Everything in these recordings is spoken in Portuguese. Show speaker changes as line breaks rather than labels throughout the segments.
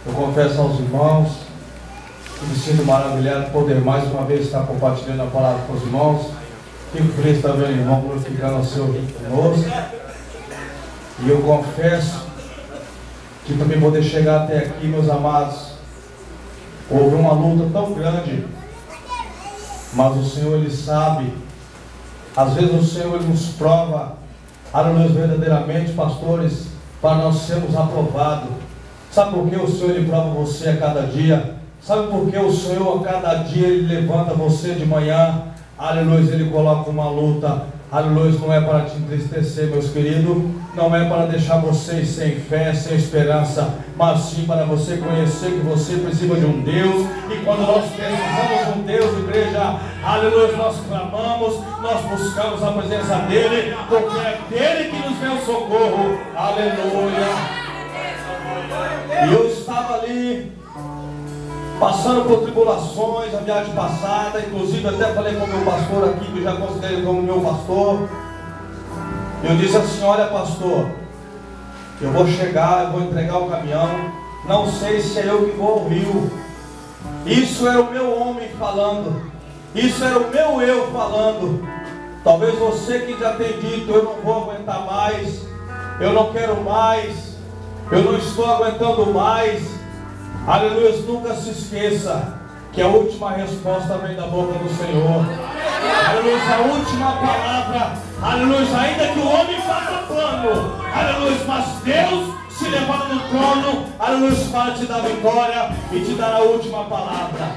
Eu confesso aos irmãos que me sinto maravilhado por poder mais uma vez estar compartilhando a palavra com os irmãos. Fico feliz de estar vendo o irmão glorificando o Senhor junto conosco. E eu confesso que também poder chegar até aqui, meus amados, houve uma luta tão grande, mas o Senhor, Ele sabe. Às vezes o Senhor, Ele nos prova, aleluia, verdadeiramente, pastores, para nós sermos aprovados. Sabe por que o Senhor, Ele prova você a cada dia? Sabe por que o Senhor a cada dia Ele levanta você de manhã? Aleluia, Ele coloca uma luta. Aleluia, não é para te entristecer, meus queridos. Não é para deixar vocês sem fé, sem esperança, mas sim para você conhecer que você precisa de um Deus. E quando nós precisamos de um Deus, igreja, aleluia, nós clamamos, nós buscamos a presença dEle, porque é dEle que nos vem o socorro. Aleluia. E eu estava ali passando por tribulações a viagem passada, inclusive até falei com o meu pastor aqui, que eu já considero ele como meu pastor. Eu disse assim: olha, pastor, eu vou chegar, eu vou entregar o caminhão, não sei se é eu que vou ao rio. Isso era o meu homem falando, isso era o meu eu falando. Talvez você que já tem dito: eu não vou aguentar mais, eu não quero mais, eu não estou aguentando mais. Aleluia, nunca se esqueça que a última resposta vem da boca do Senhor. Aleluia, a última palavra. Aleluia, ainda que o homem faça plano, aleluia, mas Deus se levanta no trono, aleluia, para te dar vitória e te dar a última palavra.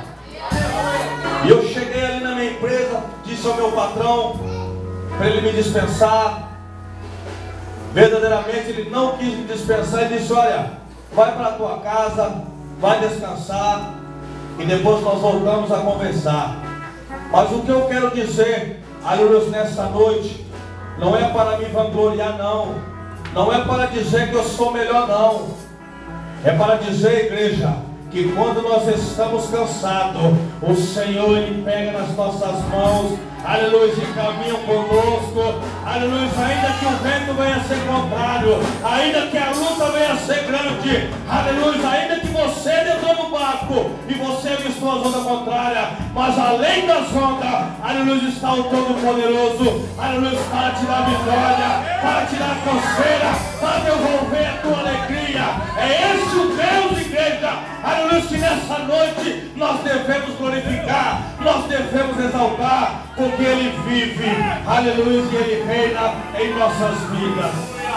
E eu cheguei ali na minha empresa, disse ao meu patrão para ele me dispensar. Verdadeiramente ele não quis me dispensar. Ele disse: olha, vai para a tua casa, vai descansar e depois nós voltamos a conversar. Mas o que eu quero dizer, aleluia, nessa noite, não é para me vangloriar, não. Não é para dizer que eu sou melhor, não. É para dizer, igreja, que quando nós estamos cansados, o Senhor, Ele pega nas nossas mãos, aleluia, e caminha conosco, aleluia, ainda que o vento venha a ser contrário, ainda que a luta venha a ser grande, aleluia, ainda que você entrou no barco e você avistou as ondas contrárias, mas além das ondas, aleluia, está o Todo-Poderoso, aleluia, para te dar vitória, para te dar canseira, para devolver a tua alegria. É esse o Deus, igreja, aleluia, que nessa noite nós devemos glorificar, nós devemos exaltar, porque Ele vive, aleluia, e Ele reina em nossas vidas.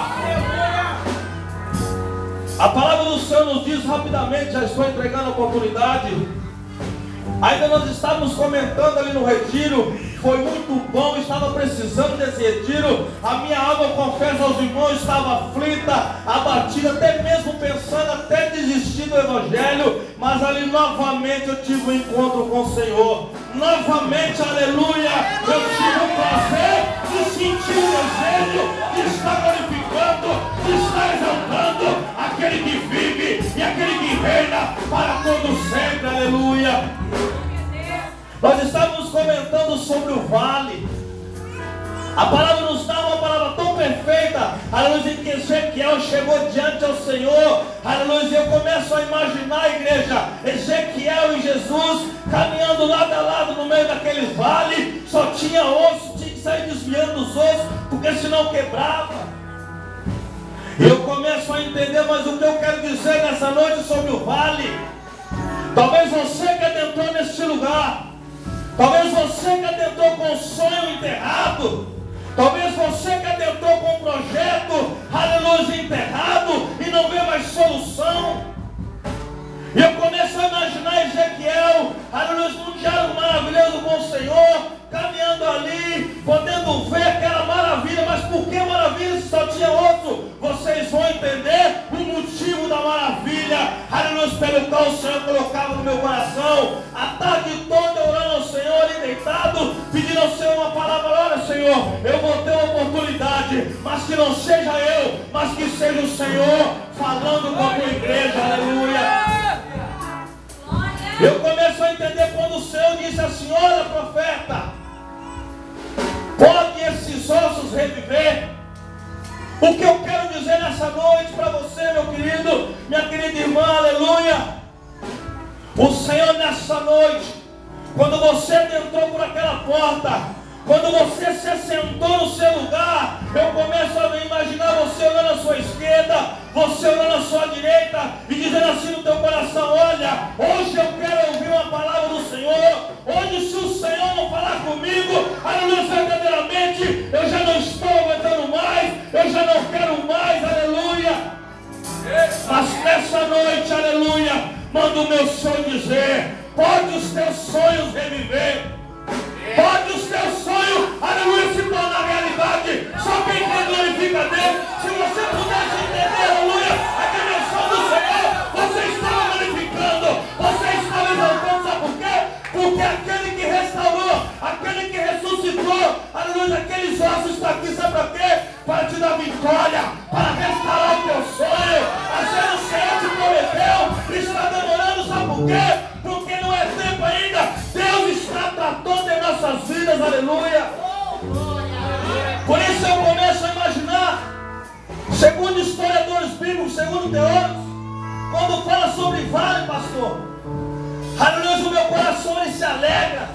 A palavra do Senhor nos diz rapidamente, já estou entregando a oportunidade. Ainda nós estávamos comentando ali no retiro, foi muito bom, estava precisando desse retiro. A minha alma, eu confesso aos irmãos, estava aflita, abatida, até mesmo pensando até desistir do Evangelho. Mas ali novamente eu tive um encontro com o Senhor. Novamente, aleluia, eu tive o prazer de sentir o desejo de estar glorificando, de estar exaltando aquele que vive e aquele que reina para todo sempre, aleluia. Nós estávamos comentando sobre o vale. A palavra nos dá uma palavra tão perfeita, aleluia, em que Ezequiel chegou diante ao Senhor, aleluia, e eu começo a imaginar a igreja, Ezequiel e Jesus caminhando lado a lado no meio daquele vale, só tinha osso, tinha que sair desviando os ossos, porque senão quebrava. E eu começo a entender, mas o que eu quero dizer nessa noite sobre o vale, talvez você que adentrou neste lugar, talvez você que adentrou com um sonho enterrado, talvez você que adentrou com um projeto, aleluia, enterrado e não vê mais solução. E eu começo a imaginar Ezequiel, aleluia, num diálogo maravilhoso com o Senhor, caminhando ali, podendo ver aquela maravilha. Mas por que maravilha se só tinha osso? Vocês vão entender o motivo da maravilha, aleluia, pelo qual o Senhor colocava no meu coração. A tarde toda orando ao Senhor e deitado, pedindo ao Senhor uma palavra. Olha, Senhor, eu vou ter uma oportunidade, mas que não seja eu, mas que seja o Senhor falando com a tua igreja, aleluia. Eu começo a entender quando o Senhor disse assim: olha, profeta, pode esses ossos reviver? O que eu quero dizer nessa noite para você, meu querido, minha querida irmã, aleluia, O Senhor, nessa noite, quando você entrou por aquela porta, quando você se assentou no seu lugar, eu começo a imaginar você olhando à sua esquerda, você olhando à sua direita e dizendo assim no teu coração: olha, hoje eu quero ouvir uma palavra do Senhor. Hoje, se o Senhor não falar comigo, aleluia, verdadeiramente, eu já não estou aguentando mais, eu já não quero mais, aleluia. Mas nessa noite, aleluia, manda o meu sonho dizer: pode os teus sonhos reviver. Pode os teus sonhos, aleluia, se tornar realidade. Só quem crê glorifica a Deus. Se você pudesse entender, aleluia, a dimensão do Senhor, você está glorificando, você está levantando. Sabe por quê? Porque aquele que restaurou, aquele que ressuscitou, aleluia, aqueles ossos está aqui, sabe para quê? Para te dar vitória, para restaurar o teu sonho. Às vezes o Senhor te prometeu, está demorando, sabe por quê? Porque não é tempo ainda. Deus está tratando em nossas vidas, aleluia. Por isso eu começo a imaginar, segundo historiadores bíblicos, segundo teólogos, quando fala sobre vale, pastor, aleluia, o meu coração ele se alegra.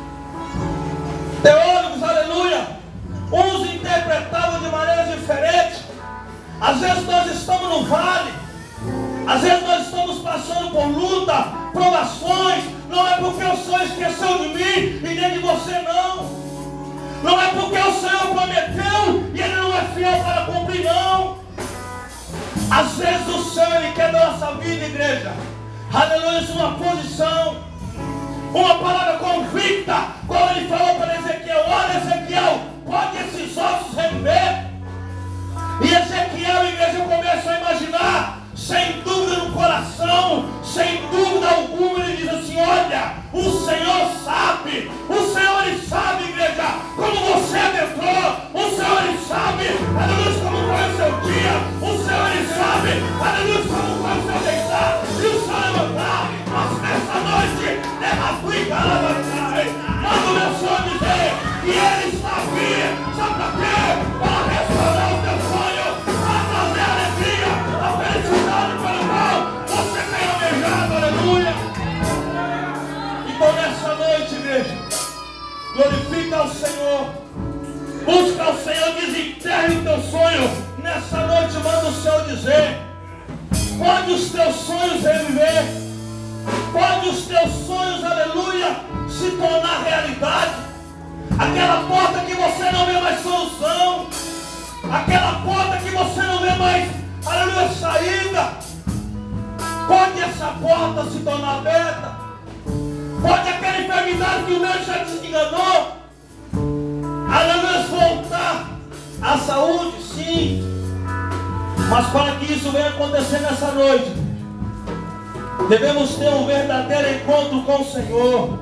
Teólogos, aleluia, uns interpretavam de maneira diferente. Às vezes nós estamos no vale, às vezes nós estamos passando por luta, provações. Não é porque o Senhor esqueceu de mim e nem de você, não. Não é porque o Senhor prometeu e Ele não é fiel para cumprir, não. Às vezes o Senhor Ele quer da nossa vida, igreja, aleluia, uma posição, uma palavra convicta, quando Ele falou para Ezequiel: olha, Ezequiel, pode esses ossos reviver. E Ezequiel, igreja, começa a imaginar, sem dúvida no coração, sem dúvida alguma, ele diz assim: olha, o Senhor sabe, ele sabe, igreja, como você adentrou, o Senhor ele sabe, aleluia, como foi o seu dia, o Senhor ele sabe, aleluia, como foi o seu deitar e o seu levantar. Mas nessa noite, manda o meu Senhor dizer que Ele está aqui, sabe para quê? Para restaurar o teu sonho, para trazer a alegria, a felicidade pelo qual você tem almejado, aleluia. Então nessa noite, igreja, glorifica o Senhor, busca o Senhor, desenterre o teu sonho. Nessa noite manda o Senhor dizer: pode os teus sonhos reviver, pode os teus sonhos, aleluia, se tornar realidade. Aquela porta que você não vê mais solução, aquela porta que você não vê mais, aleluia, saída, pode essa porta se tornar aberta. Pode aquela enfermidade que o médico já te enganou, aleluia, voltar à saúde, sim. Mas para que isso venha acontecer nessa noite, devemos ter um verdadeiro encontro com o Senhor.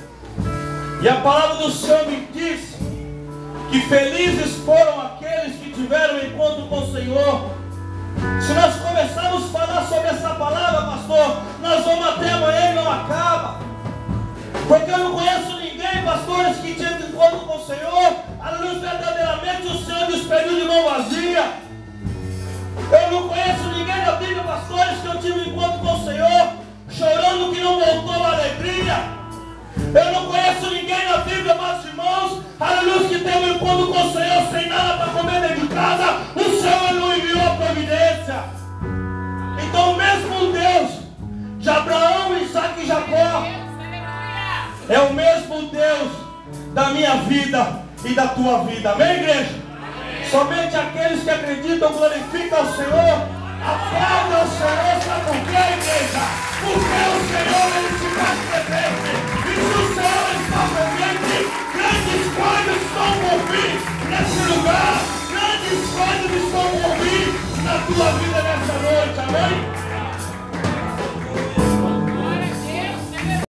E a palavra do Senhor me diz que felizes foram aqueles que tiveram um encontro com o Senhor. Se nós começarmos a falar sobre essa palavra, pastor, nós vamos até amanhã e não acaba. Porque eu não conheço ninguém, pastores, que tinha um encontro com o Senhor, aleluia, verdadeiramente o Senhor despediu de mão vazia. Eu não conheço ninguém na Bíblia, pastores, que eu tive um encontro com o Senhor, chorando que não voltou a alegria. Eu não conheço ninguém na Bíblia, meus irmãos, aleluia, que teve um encontro com o Senhor sem nada para comer dentro de casa. O Senhor não enviou a providência. Então o mesmo Deus de Abraão, Isaac e Jacó é o mesmo Deus da minha vida e da tua vida. Amém, igreja? Amém. Somente aqueles que acreditam glorificam o Senhor, aplaudam o Senhor. Sabe por quê, igreja? Porque o Senhor ele se faz